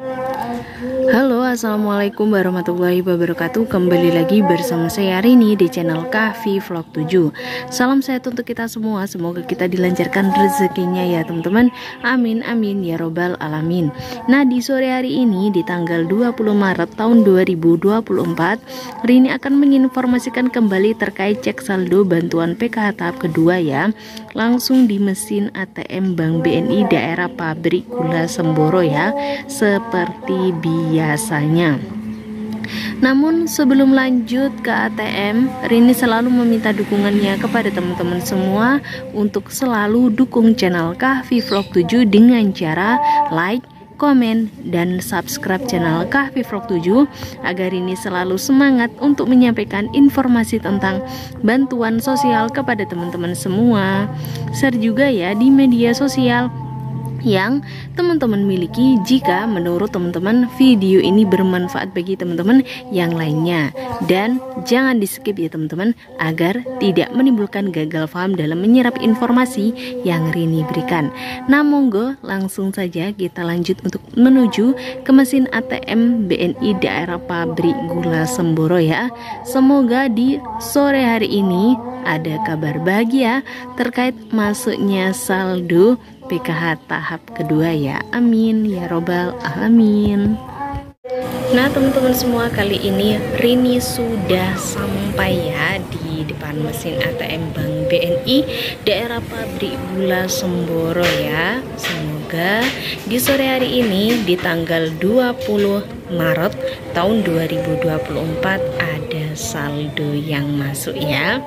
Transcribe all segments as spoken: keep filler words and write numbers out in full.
Halo, assalamualaikum warahmatullahi wabarakatuh. Kembali lagi bersama saya Rini di channel Kahfi Vlog tujuh. Salam sehat untuk kita semua. Semoga kita dilancarkan rezekinya ya teman-teman. Amin amin ya robbal alamin. Nah, di sore hari ini di tanggal dua puluh Maret tahun dua ribu dua puluh empat, Rini akan menginformasikan kembali terkait cek saldo bantuan P K H tahap kedua ya, langsung di mesin A T M Bank B N I daerah pabrik gula Semboro ya, seperti biasanya. Namun sebelum lanjut ke A T M, Rini selalu meminta dukungannya kepada teman-teman semua untuk selalu dukung channel Kahfi Vlog tujuh dengan cara like, komen, dan subscribe channel Kahfi Vlog tujuh agar ini selalu semangat untuk menyampaikan informasi tentang bantuan sosial kepada teman-teman semua. Share juga ya di media sosial yang teman-teman miliki jika menurut teman-teman video ini bermanfaat bagi teman-teman yang lainnya, dan jangan di skip ya teman-teman agar tidak menimbulkan gagal paham dalam menyerap informasi yang Rini berikan. Nah, monggo langsung saja kita lanjut untuk menuju ke mesin A T M B N I daerah pabrik gula Semboro ya. Semoga di sore hari ini ada kabar bahagia terkait masuknya saldo P K H tahap kedua ya. Amin ya robbal alamin. Nah teman-teman semua, kali ini Rini sudah sampai ya di depan mesin A T M Bank B N I daerah pabrik gula Semboro ya. Semoga di sore hari ini di tanggal dua puluh Maret tahun dua ribu dua puluh empat ada saldo yang masuk ya.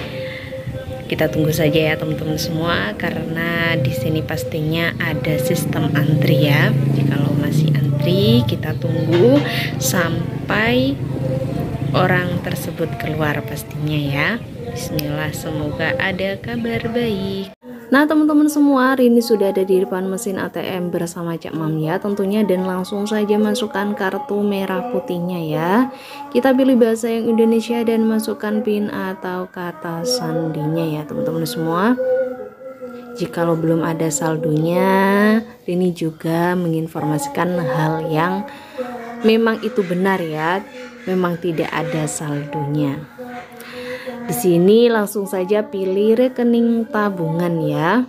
Kita tunggu saja ya teman-teman semua, karena di sini pastinya ada sistem antri ya. Jikalau masih antri, kita tunggu sampai orang tersebut keluar pastinya ya. Bismillah, semoga ada kabar baik. Nah teman-teman semua, Rini sudah ada di depan mesin A T M bersama Cak Mam ya tentunya, dan langsung saja masukkan kartu merah putihnya ya. Kita pilih bahasa yang Indonesia dan masukkan PIN atau kata sandinya ya teman-teman semua. Jikalau belum ada saldonya, Rini juga menginformasikan hal yang memang itu benar ya, memang tidak ada saldonya. Di sini langsung saja pilih rekening tabungan ya.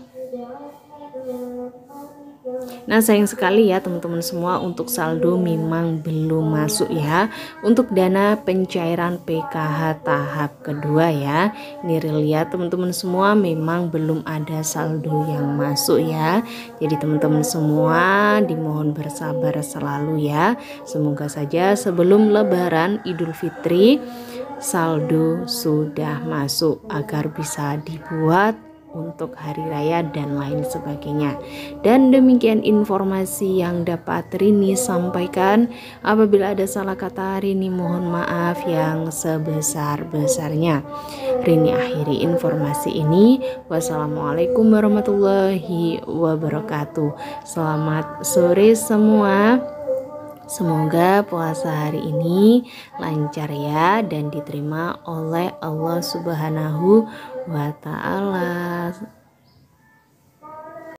Nah sayang sekali ya teman-teman semua, untuk saldo memang belum masuk ya untuk dana pencairan P K H tahap kedua ya. Ini real ya teman-teman semua, memang belum ada saldo yang masuk ya. Jadi teman-teman semua dimohon bersabar selalu ya. Semoga saja sebelum Lebaran Idul Fitri saldo sudah masuk agar bisa dibuat untuk hari raya dan lain sebagainya. Dan demikian informasi yang dapat Rini sampaikan. Apabila ada salah kata, Rini mohon maaf yang sebesar-besarnya. Rini akhiri informasi ini. Wassalamualaikum warahmatullahi wabarakatuh. Selamat sore semua. Semoga puasa hari ini lancar ya dan diterima oleh Allah Subhanahu wa Ta'ala.